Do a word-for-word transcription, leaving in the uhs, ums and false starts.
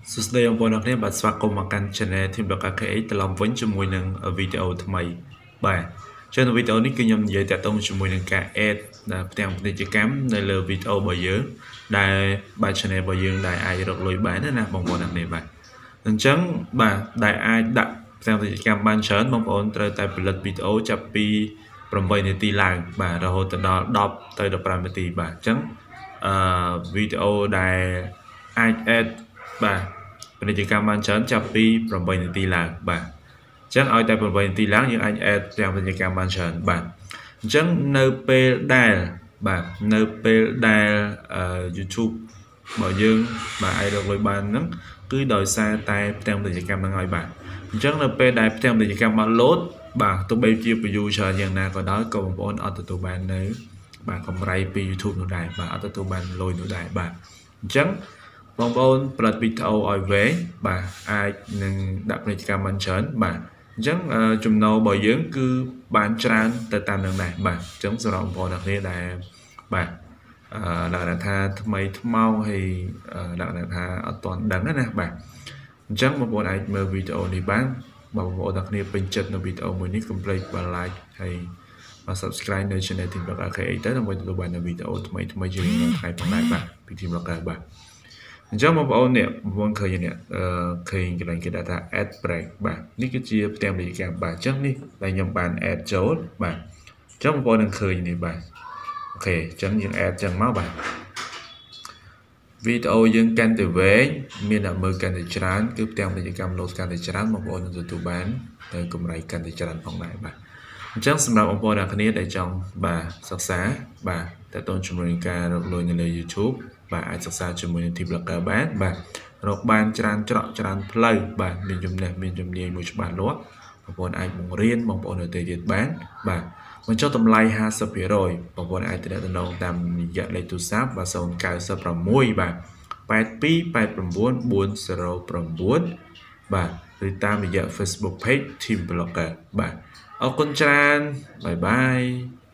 សួស្តីបងប្អូនអរគ្នាបាទស្វាគមន៍មកកាន់ channel Team Block เค เอช ត្រឡប់វិញជាមួយនឹងវីដេអូថ្មីបាទចឹងនៅវីដេអូនេះគឺខ្ញុំនិយាយតាក់ទងជាមួយនឹងការ add ផ្ទាំងពាណិជ្ជកម្មនៅលើវីដេអូរបស់យើងដែលបាទ channel របស់យើងដែលអាចរកលុយបានណាបងប្អូនអរគ្នាបាទអញ្ចឹងបាទដែលអាចដាក់ផ្ទាំងពាណិជ្ជកម្មបានច្រើនបងប្អូនត្រូវតែផលិតវីដេអូចាប់ពីeightនាទីឡើងបាទរហូតដល់tenទៅfifteenនាទីបាទអញ្ចឹងអឺវីដេអូដែលអាច add បាទពាណិជ្ជកម្មបានច្រើនចាប់ពីeightនាទីឡើងបាទអញ្ចឹងឲ្យតែeightនាទីឡើងយើងអាច add ទាំងពាណិជ្ជកម្មបានច្រើនបាទអញ្ចឹងនៅពេលដែលបាទនៅពេលដែល YouTube របស់យើងបាទអាចរកលុយបានហ្នឹងគឺដោយសារតែផ្ទាំងពាណិជ្ជកម្មហ្នឹងហើយបាទអញ្ចឹងនៅពេលដែលផ្ទាំងពាណិជ្ជកម្មបាន load បាទទោះបីជា view ច្រើនយ៉ាងណាក៏ដោយក៏បងប្អូនអត់ទទួលបាននៅបាទកម្រៃពី YouTube នោះដែរបាទអត់ទទួលបានលុយនោះដែរបាទអញ្ចឹងបងប្អូនផលិតវីដេអូឲ្យវែងបាទអាចនឹងដាក់ពាណិជ្ជកម្មបានច្រើនបាទអញ្ចឹងចំណូលរបស់យើងគឺបានច្រើនទៅតាមនឹងដែរបាទអញ្ចឹងសម្រាប់បងប្អូនអ្នកគ្នាដែលបាទអឺដាក់ថាថ្មីថ្មោងហើយដាក់ថាអត់ទាន់ដឹងណាបាទអញ្ចឹងបងប្អូនអាចមើលវីដេអូនេះបានបងប្អូនអ្នកគ្នាពេញចិត្តនៅវីដេអូមួយនេះកុំភ្លេចបាទ like ហើយបាទ subscribe នៅ channel Team Block เค เอช ទៅដើម្បីទទួលបានវីដេអូថ្មីថ្មីជារៀងរាល់ថ្ងៃផងដែរបាទពី Team Block បាទអញ្ចឹងបងប្អូននេះបងប្អូនឃើញនេះអឺឃើញកន្លែងគេដាក់ថា add break បាទនេះគឺជាផ្ទាំងពាណិជ្ជកម្មបាទអញ្ចឹងនេះដែលខ្ញុំបាន add ចូលបាទអញ្ចឹងបងប្អូននឹងឃើញនេះបាទអូខេអញ្ចឹងយើង add ចឹងមកបាទវីដេអូយើងកាន់តែវែងមានអ្នកមើលកាន់តែច្រើនគឺផ្ទាំងពាណិជ្ជកម្ម load កាន់តែច្រើនបងប្អូននឹងទទួលបានទៅកម្រៃកាន់តែច្រើនផងដែរបាទអញ្ចឹងសម្រាប់បងប្អូនអ្នកគ្នាដែលចង់បាទសិក្សាបាទតើតើជាមួយនឹងការរកលុយនៅលើ YouTube បាទអាចសិក្សាជាមួយនឹង Team Blocker បានបាទរកបានច្រើនច្រកច្រើនផ្លូវបាទមានចំណេះមានជំនាញមួយច្បាស់លាស់បងប្អូនអាចបង្រៀនបងប្អូននៅទៅទៀតបានបាទបញ្ចុះតម្លៃfifty percentបងប្អូនអាចទំនាក់ទំនងតាមរយៈលេខទូរស័ព្ទបាទzero nine sixបាទeight two eight nine four zero nineបាទឬតាមរយៈ Facebook Page Team Blocker បាទអរគុណច្រើនបាយបាយ